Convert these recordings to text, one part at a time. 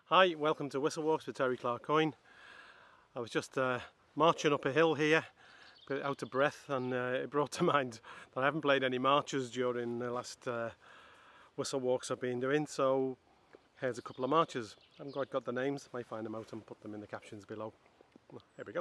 Hi, welcome to Whistle Walks with Terry Clarke-Coyne. I was just marching up a hill here, a bit out of breath, and it brought to mind that I haven't played any marches during the last Whistle Walks I've been doing, so here's a couple of marches. I haven't quite got the names, might find them out and put them in the captions below. Here we go.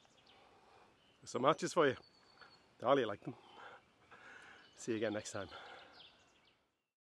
Some marches for you. I really like them. See you again next time.